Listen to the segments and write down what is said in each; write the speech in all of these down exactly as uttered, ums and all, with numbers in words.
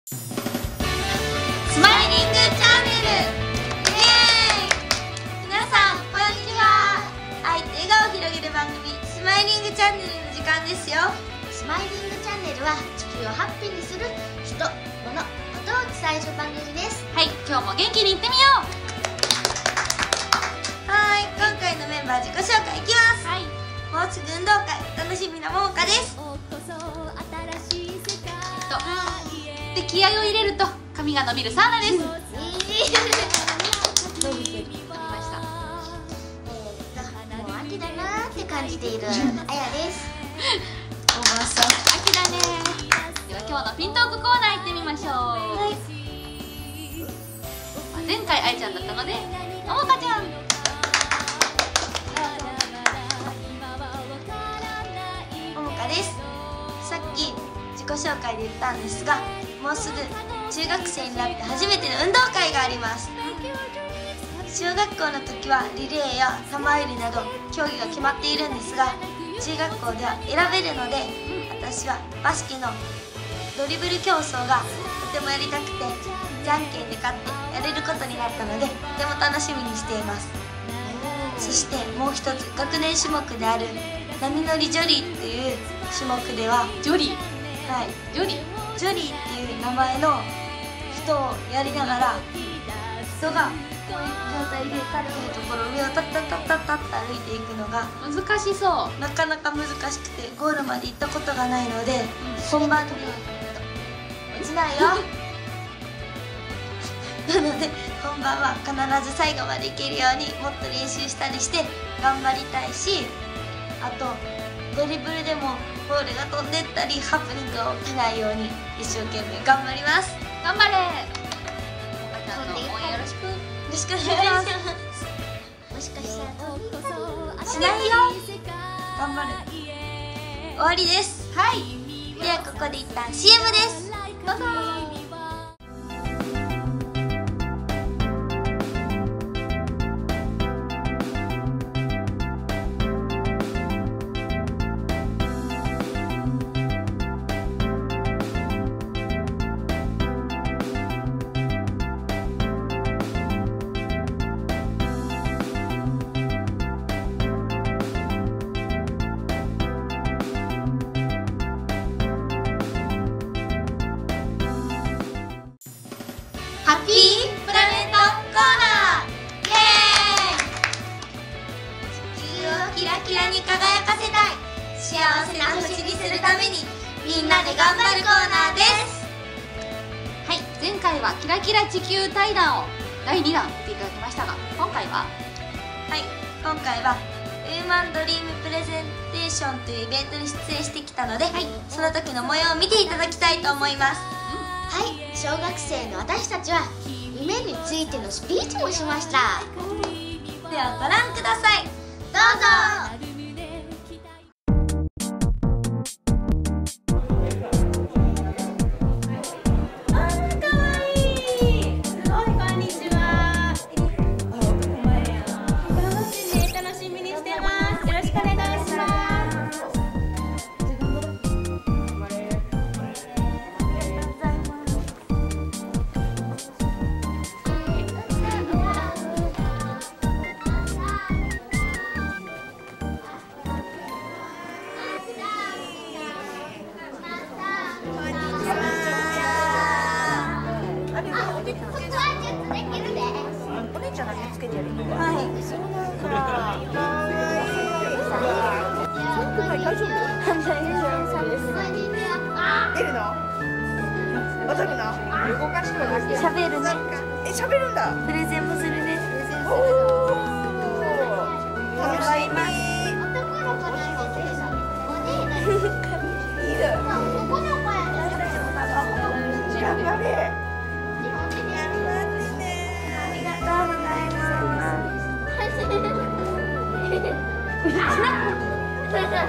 スマイリングチャンネル、イエーイ。皆さんこんにちは。愛と笑顔を広げる番組、スマイリングチャンネルの時間ですよ。 スマイリングチャンネルは地球をハッピーにする人、物、ことを伝える番組です。 はい、今日も元気にいってみよう。はい、今回のメンバー自己紹介いきます。はい、もうすぐ運動会、楽しみなももかです。で、気合を入れると髪が伸びるサーナです。伸びてる、伸びました。 えーっと、もう秋だなーって感じているあやです。 おばさん、秋だね。では今日のピントークコーナー行ってみましょう。はい、前回あいちゃんだったのでももかちゃん。ももかです。さっき自己紹介で言ったんですが、もうすぐ中学生になって初めての運動会があります。小学校の時はリレーや玉入りなど競技が決まっているんですが、中学校では選べるので、私はバスケのドリブル競争がとてもやりたくて、じゃんけんで勝ってやれることになったので、とても楽しみにしています。そしてもう一つ、学年種目である波乗りジョリーっていう種目では、ジョリー、はい、ジョリージョリーっていう名前の人をやりながら、人がこういう状態で立っているところを上をタッタッタッタッタッと歩いていくのが難しそう。なかなか難しくてゴールまで行ったことがないので、うん、本番で落ちないよなので本番は必ず最後まで行けるようにもっと練習したりして頑張りたいし、あとドリブルでもボールが飛んでったりハプニングが起きないように一生懸命頑張ります。頑張れ。おばちゃんの応援よろしく。よろしくお願いします。もしかしたら飛びしないよ。頑張る。終わりです。はい。ではここで一旦 シーエム です。どうぞ。ハッピープラネットコーナー、イエーイ。地球をキラキラに輝かせたい、幸せな星にするためにみんなで頑張るコーナーです。はい、前回はキラキラ地球対談をだいにだん見ていただきましたが、今回ははい、今回はウーマンドリームプレゼンテーションというイベントに出演してきたので、はい、その時の模様を見ていただきたいと思います。 はい、小学生の私たちは夢についてのスピーチもしました。 ではご覧ください。 どうぞ。 しゃべるね。 え、しゃべるんだ。 プレゼンもするね。 おお。楽しみ。いいね。頑張れ。 ありがとうございます。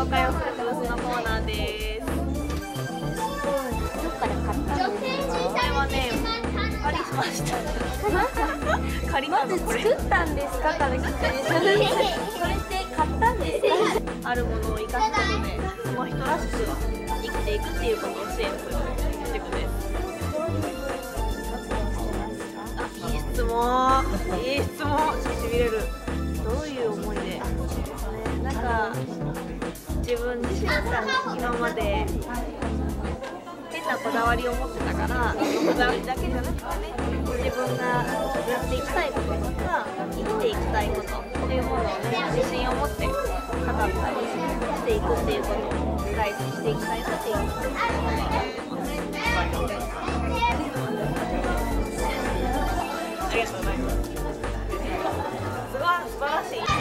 紹介をするブースのコーナーです。 どっから買ったんですか？ これはね、借りしました。借りたのこれ。 作ったんですかから来たりするんです。これって買ったんですか？ あるものを生かすことで、その人らしく生きていくっていうことを支援する塾です。あ、いい質問。いい質問。しびれる。どういう思いで？なんか自分自身が今まで変なこだわりを持ってたから、こだわりだけじゃなくてね、自分がやっていきたいこととか生きていきたいことっていうものをね、自信を持って語ったりしていくっていうことを大事にしていきたいなっていう思いがあります。ありがとうございます。すごい素晴らしい。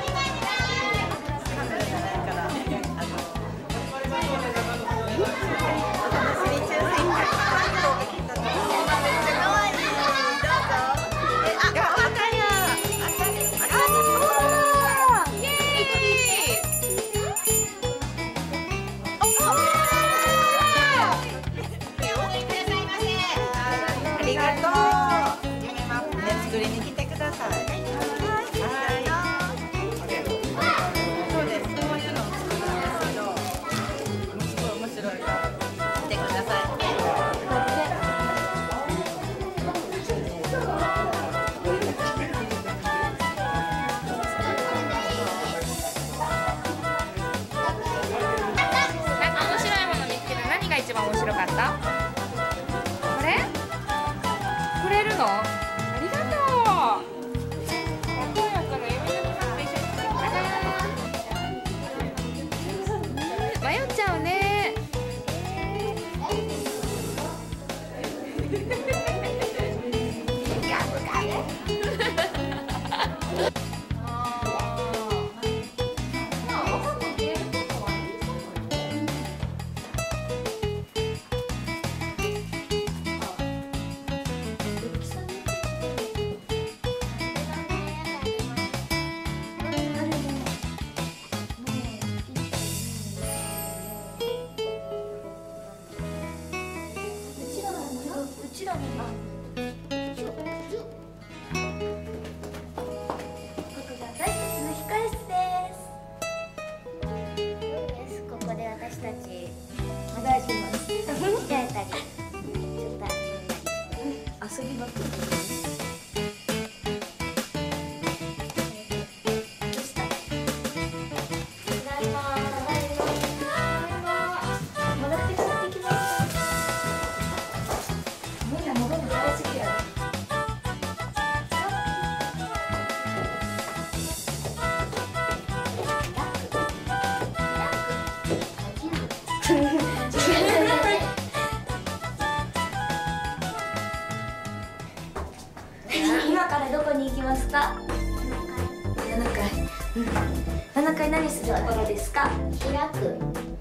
今からどこに行きますか？ななかい。うん。ななかい何するところですか？ 開く。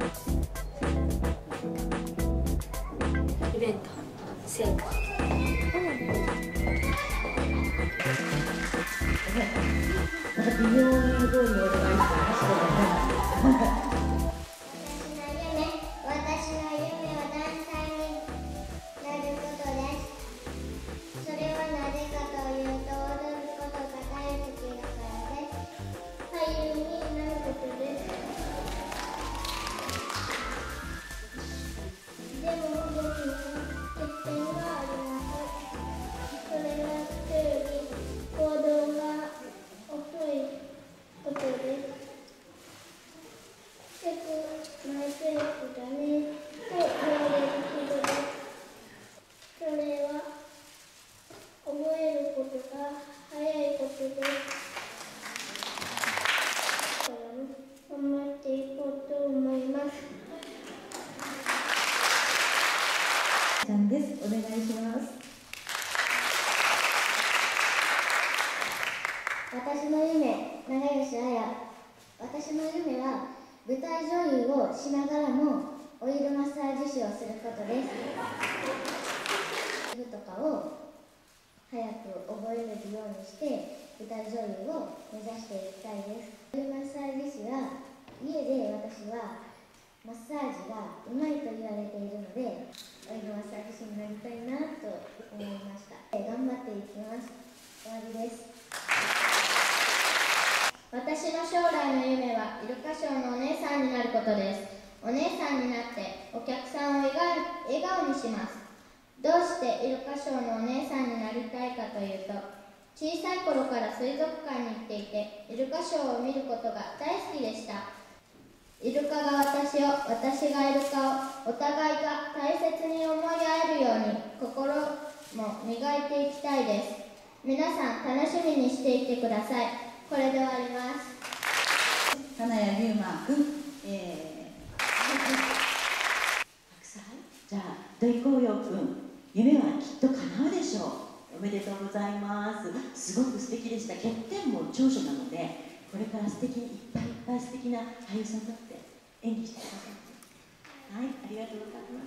イベント正解。微妙にどういうことがいいかな。ちゃんです。お願いします。 私の夢、長吉彩。私の夢は舞台女優をしながらもオイルマッサージ師をすることです。ギブとかを早く覚えれるようにして舞台女優を目指していきたいです。オイルマッサージ師は家で私はマッサージがうまいと言われているので、オイルマッサージ師になりたいなと思いました。頑張っていきます。終わりです。私の将来の夢はイルカショーのお姉さんになることです。お姉さんになってお客さんを笑顔にします。どうしてイルカショーのお姉さんになりたいかというと、小さい頃から水族館に行っていて、イルカショーを見ることが大好きでした。イルカが私を、私がイルカを、お互いが大切に思い合えるように心も磨いていきたいです。皆さん楽しみにしていてください。これで終わります。 金谷龍馬くん、えー、じゃあ土井光陽くん、夢はきっと叶うでしょう。おめでとうございます。すごく素敵でした。欠点も長所なので、これから素敵にいっぱいいっぱい素敵な俳優さんとって演技してください。はい、ありがとうございます。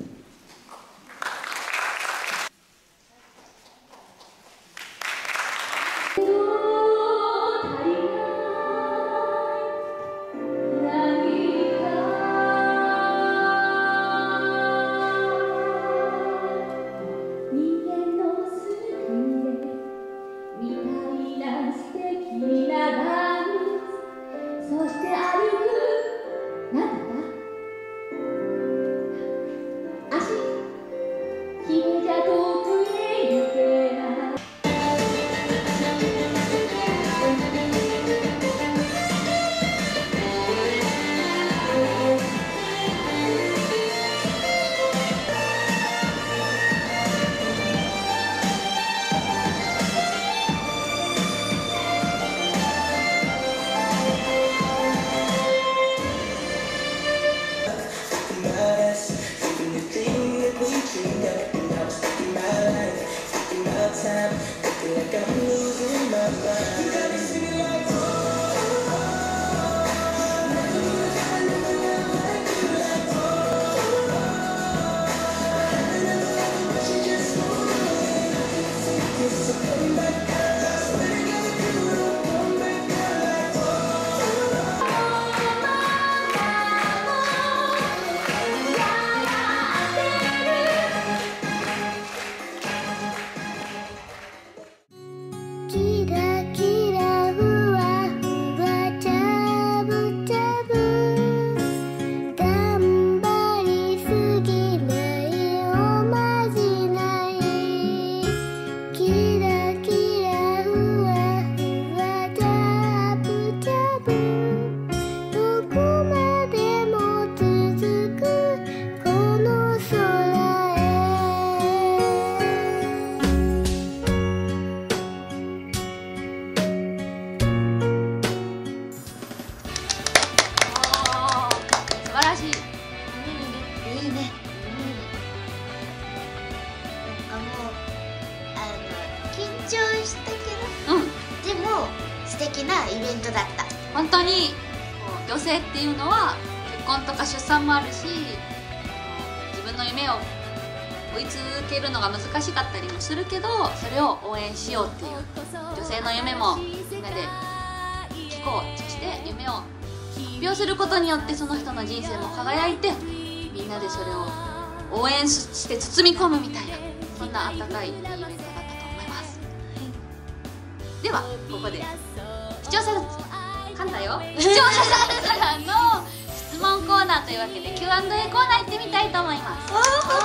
素敵なイベントだった。 本当に女性っていうのは結婚とか出産もあるし、自分の夢を追い続けるのが難しかったりもするけど、それを応援しようっていう女性の夢もみんなで聞こう、そして夢を発表することによってその人の人生も輝いて、みんなでそれを応援して包み込むみたいな、そんな温かいイベントだったと思います。ではここで視聴者噛んだよ視聴者さんからの質問コーナーというわけで キューアンドエー コーナー行ってみたいと思います。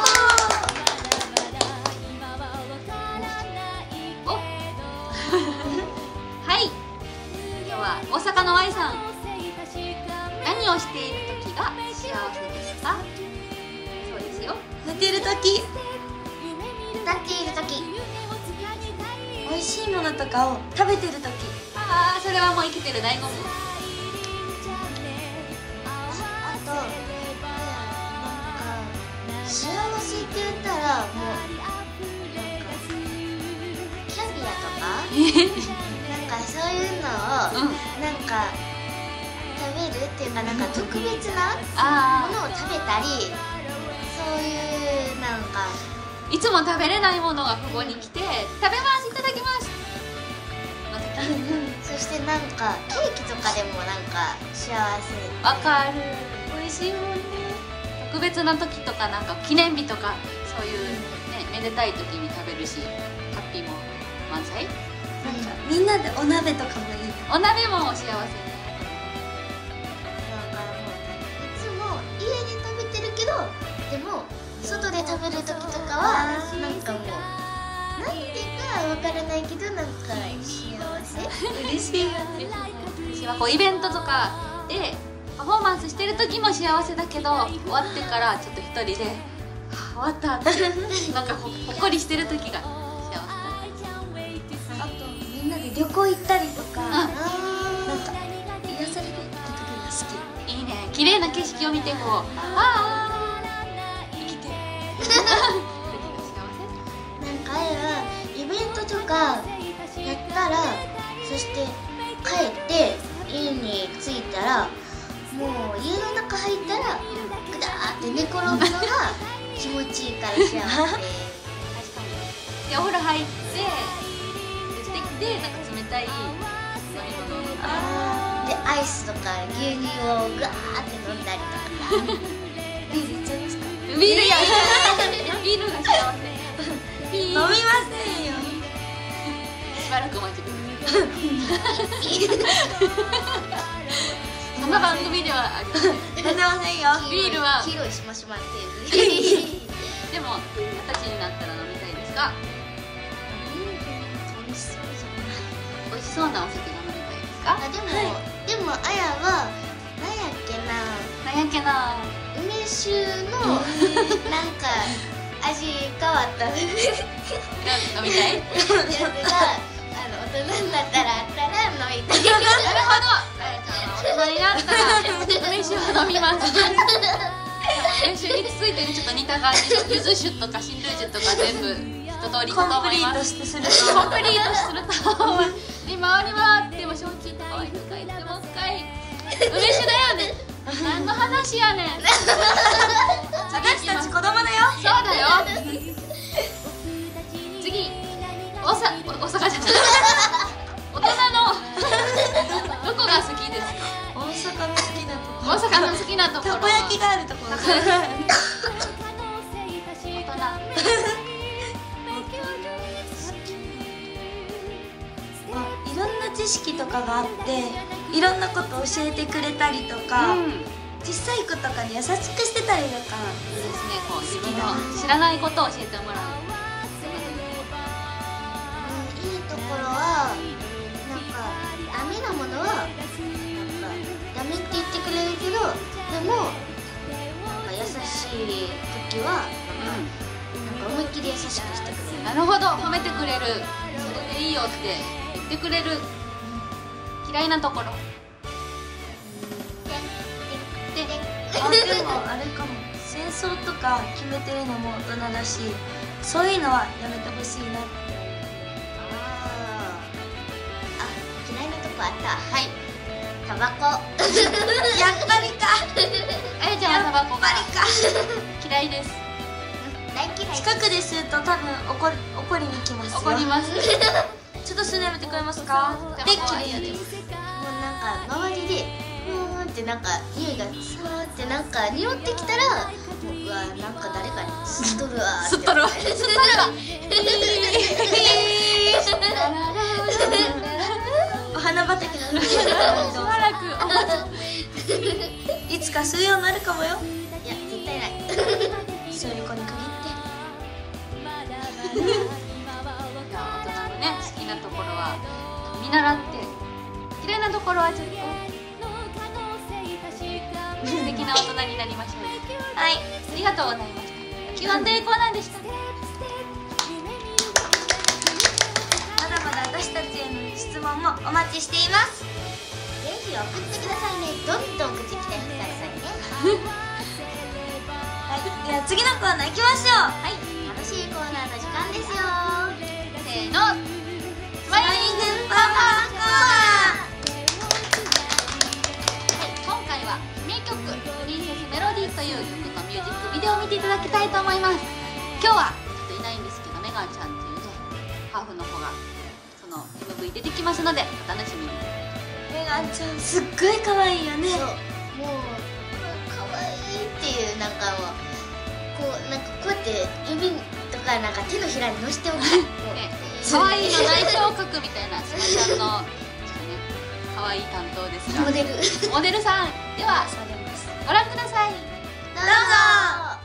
おはい今日は大阪の Y さん、何をしている時が幸せですか？そうですよ、 寝てる時、歌っている時、美味しいものとかを食べてる時。 ああ、それはもう生きてる醍醐味。 あと、なんか幸せって言ったらもうなんかキャビアとかなんかそういうのを、うん、なんか食べるっていうか、なんか特別なものを食べたり、そういうなんかいつも食べれないものがここに来て食べます、いただきますそそしてなんかケーキとかでもなんか幸せ。 わかる。 美味しいもんね。 特別な時とかなんか記念日とかそういうねめでたい時に食べるしハッピーも満載。 なんかみんなでお鍋とかもいい。 お鍋も幸せね。 だからもういつも家で食べてるけど、でも外で食べる時とかはなんかもうなんていうかわからないけどなんか幸せ。 嬉しいよね。 私はこうイベントとかでパフォーマンスしてる時も幸せだけど終わってからちょっと一人で「はあ、終わった」ってなんかほほっこりしてる時が幸せだ。 あとみんなで旅行行ったりとか、 うんなんか癒されるって時が好き。 いいね。綺麗な景色を見てこう「ああ生きてる」時が幸なんかあれはイベントとかやったら、そして帰って家に着いたらもう家の中入ったらグダーって寝転ぶのが気持ちいいから幸せ。 せ。確かに。でお風呂入って出てきてなんか冷たい飲み物を飲んだでアイスとか牛乳をガーって飲んだりとか。 ビールいっちゃいますか？ りビールやビールが幸せ。ビール飲みませんよ。 しばらくお待ちください。そんな番組ではありません。 飲んでませんよ。 ビールは黄色いしましまっていうでも二十歳になったら飲みたいですか？ 美味しそうじゃない。 美味しそうなお酒が飲みたいですか？ あでも、でもあやはなんやっけな、 なんやっけな。 梅酒のなんか味変わったや飲みたい。 つがあの大人になったらあったら飲みたい。 なるほど。あやちゃんは大人になったら梅酒を飲みます。梅酒についてちょっと似た感じの柚子酒とか新ルージュとか全部一通りコと思ンプリートいます。 してすると。 コンプリートすると思います。で回り回っても焼酎とかワインとか言ってもう一回梅酒だよね。何の話やねん。 私たち子供だよ。 そうだよ。次、大阪、大阪じゃない。大人のどこが好きですか？ 大阪の好きなところ。 大阪の好きなところ。 たこ焼きがあるところ。 たこ焼き大人。 いろんな知識とかがあっていろんなこと教えてくれたりとか、 うん、 小さい子とかに優しくしてたりとか、 いいですね。こう自分の知らないことを教えてもらう。 いいところはなんかダメなものはなんかダメって言ってくれるけど、でもなんか優しい時はなんか、なんか思いっきり優しくしてくれる。 なるほど、褒めてくれる。それでいいよって言ってくれる。嫌いなところ。 であでもあれかも、戦争とか決めてるのも大人だし、そういうのはやめてほしいなって。 あーあ、嫌いなとこあった。 はい。 タバコ。 やっぱりか。 あやちゃんはタバコがやっぱ嫌いです。 大嫌い。 近くで吸うと多分怒り怒りに来ますよ。 怒ります。 ちょっと吸うのやめてくれますか？でタバコは切れる。 嫌です。 もうなんか周りでふーんってなんか匂いがさーってなんか匂ってきたら、僕はなんか誰かに吸っとるわーって吸っとるわ。吸っとるわ。 お花畑のしばらくお待ち。 いつか吸うようになるかもよ。 いや絶対ない。 そういう子に限って。 大人のね好きなところは見習って、嫌いなところはちょっと素敵な大人になりましょう。 はい、 ありがとうございました。キューアンドエー コーナーでした。 まだまだ私たちへの質問もお待ちしています。 ぜひ送ってくださいね。どんどん口来てくださいね。 はい、では次のコーナー行きましょう。 はい、楽しいコーナーの時間ですよ。 せーの、スマイリングパワーコーナー。はい、今回は名曲「プリンセスメロディー」という曲のミュージックビデオを見ていただきたいと思います。今日はちょっといないんですけど、メガンちゃんっていうねハーフの子がそのエムブイ 出てきますのでお楽しみに。 メガンちゃんすっごい可愛いよね。 そう、もう可愛いっていう、なんかもうこうなんかこうやって指とかなんか手のひらに乗せておく。 可愛いの代表格みたいなすまちゃんの可愛い担当ですが、 モデル。 モデルさんではご覧ください。 どうぞ。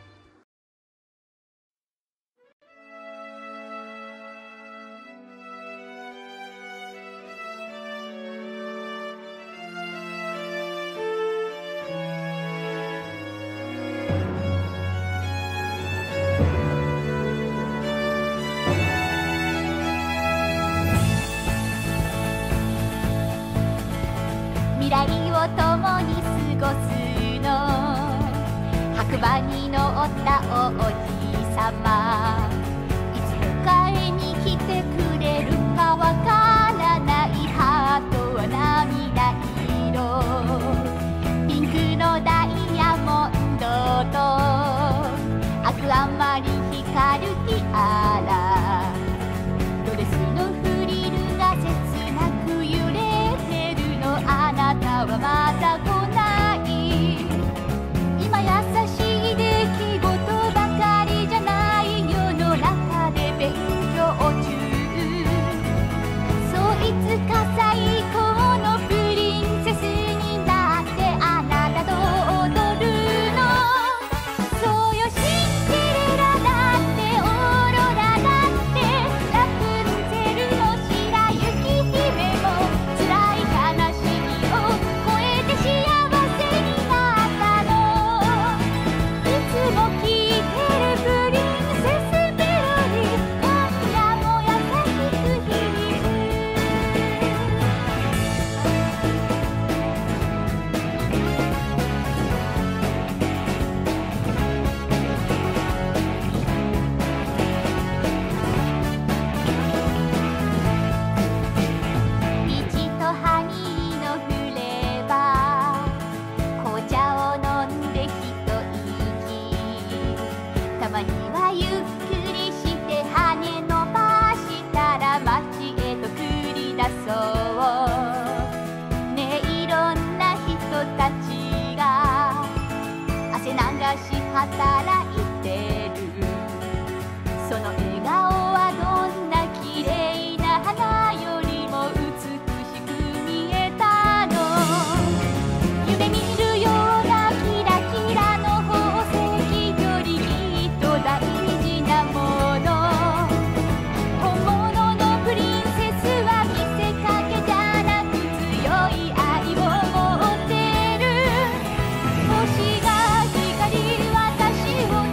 未来を共に過ごすの、白馬に乗った王子様、いつ迎えに来てくれるかわからない。ハートは涙色、ピンクのダイヤモンドとアクアマリン光るティアラ、ドレスのフリルが切なく揺れてるの、あなたはまだ来ない。今優しい出来事ばかりじゃない、世の中で勉強中。そういつか最高のプリンセスになってあなたと踊るの。そうよ、シンデレラだってオーロラだってラプンツェルの白雪姫も辛い悲しみを超えて幸せになったの。いつも聴いてるプリンセスメロディー、今夜も優しく響く。ピーチとハニーのフレーバー、紅茶を飲んで一息、たまにはゆっくりして羽伸ばしたら街へと繰り出そう。ねえ、いろんな人たちが汗流し働いてる、その笑顔はどんな綺麗な花よりも美しく見えたの。夢見るようなキラキラの宝石よりきっと大事なもの。本物のプリンセスは見せかけじゃなく強い愛を持ってる。星が光る私を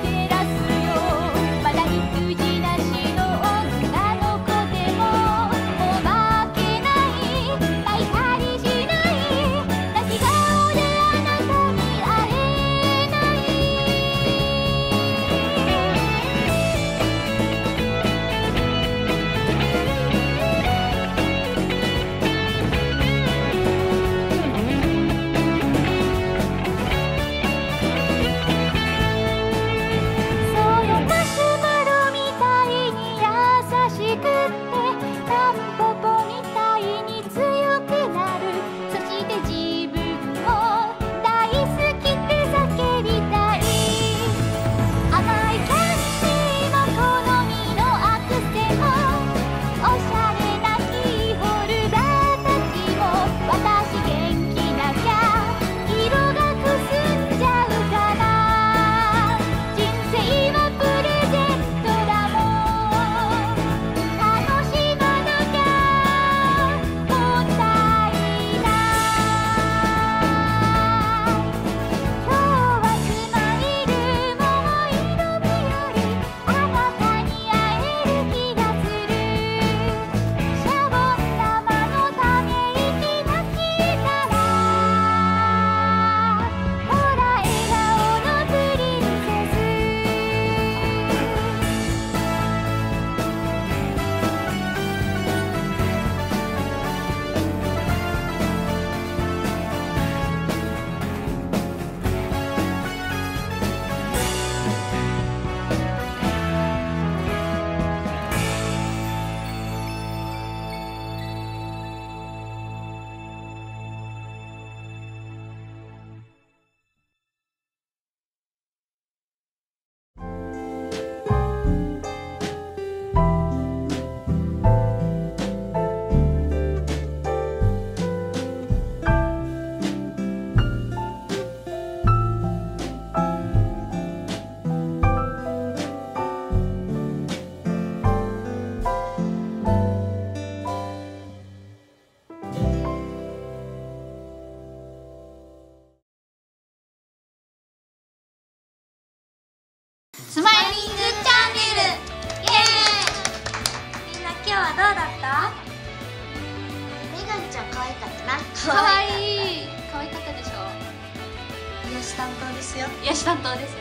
スマイリングチャンネル。 イエーイ。みんな今日はどうだった？メガンちゃん可愛かったな。 かわいい。可愛かったでしょ。 癒し担当ですよ。 癒し担当ですね。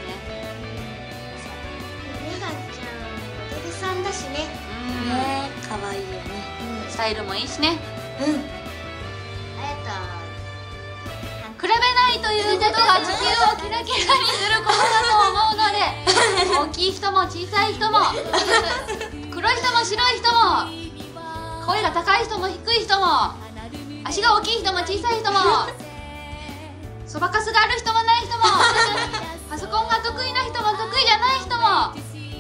メガンちゃんモデルさんだしね。 うん。 ね、可愛いよね。 スタイルもいいしね。 うん。あや比べないということが地球をキラキラにすることだと思うので、大きい人も小さい人も黒い人も白い人も声が高い人も低い人も足が大きい人も小さい人もそばかすがある人もない人もパソコンが得意な人も得意じゃない人も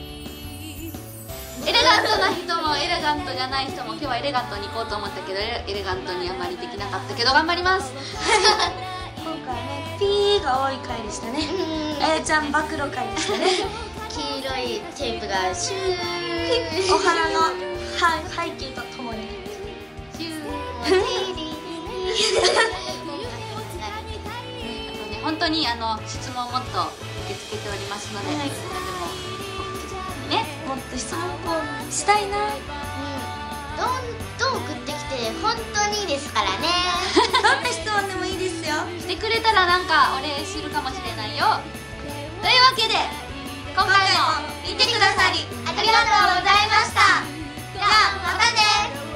エレガントな人もエレガントじゃない人も、今日はエレガントに行こうと思ったけどエレガントにあまりできなかったけど頑張ります。 今回ね、ピーが多い回でしたね。あやちゃん暴露回でしたね。 黄色いテープがシューお花の背景とともにシュー本当にあの質問をもっと受け付けておりますので、 はい、 何でもね、 もっと質問をしたいな。 どんどん送ってきて本当にいいですからね。 どんな質問でもいいですよ。 してくれたらなんかお礼するかもしれないよ。というわけで今回も見てくださりありがとうございました。じゃあまたね。